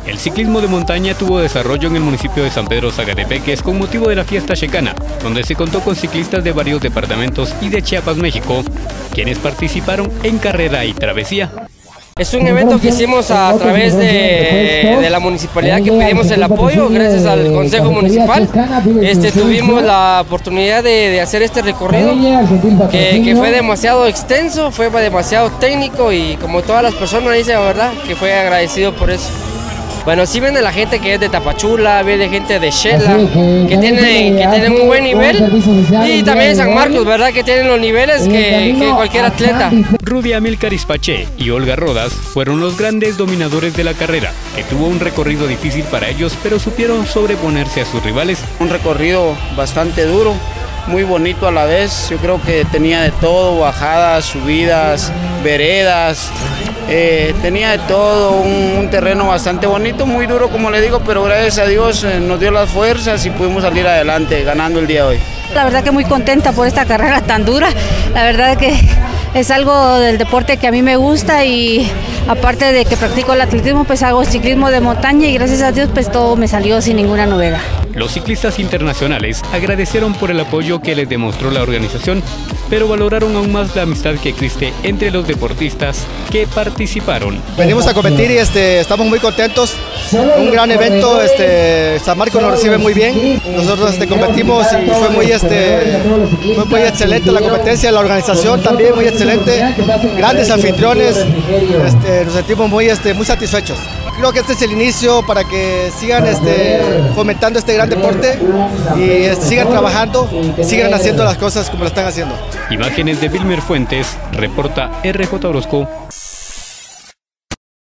El ciclismo de montaña tuvo desarrollo en el municipio de San Pedro Zacatepec con motivo de la fiesta checana, donde se contó con ciclistas de varios departamentos y de Chiapas, México, quienes participaron en carrera y travesía. Es un evento que hicimos a través de la municipalidad, que pedimos el apoyo gracias al Consejo Municipal. Tuvimos la oportunidad de hacer este recorrido que fue demasiado extenso, fue demasiado técnico y como todas las personas dicen, la verdad, que fue agradecido por eso. Bueno, sí viene la gente que es de Tapachula, viene gente de Xela, que tienen un buen nivel, y también San Marcos, ¿verdad? Que tienen los niveles que cualquier atleta. Rudy Amílcar Ispache y Olga Rodas fueron los grandes dominadores de la carrera, que tuvo un recorrido difícil para ellos, pero supieron sobreponerse a sus rivales. Un recorrido bastante duro, muy bonito a la vez. Yo creo que tenía de todo, bajadas, subidas, veredas. Tenía de todo, un terreno bastante bonito, muy duro como le digo, pero gracias a Dios nos dio las fuerzas y pudimos salir adelante ganando el día de hoy. La verdad que muy contenta por esta carrera tan dura, la verdad que es algo del deporte que a mí me gusta y aparte de que practico el atletismo, pues hago ciclismo de montaña y gracias a Dios pues todo me salió sin ninguna novedad. Los ciclistas internacionales agradecieron por el apoyo que les demostró la organización, pero valoraron aún más la amistad que existe entre los deportistas que participaron. Venimos a competir y estamos muy contentos, un gran evento, San Marcos nos recibe muy bien, nosotros competimos y fue muy excelente la competencia, la organización también muy excelente, grandes anfitriones, nos sentimos muy satisfechos. Creo que este es el inicio para que sigan fomentando este gran deporte y sigan trabajando y sigan haciendo las cosas como lo están haciendo. Imágenes de Wilmer Fuentes, reporta RJ Orozco.